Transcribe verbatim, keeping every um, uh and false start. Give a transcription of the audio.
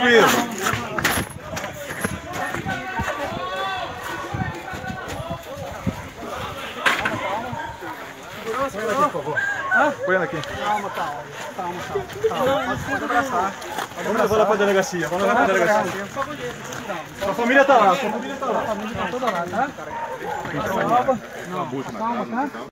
tranquilo. Põe aqui, por favor. Põe aqui. Calma, calma. Calma, calma. Pode abraçar. Vamos levar lá pra delegacia. Vamos levar pra delegacia. Sua família tá lá. Sua família tá lá. A família tá toda lá, tá? Calma, calma, tá?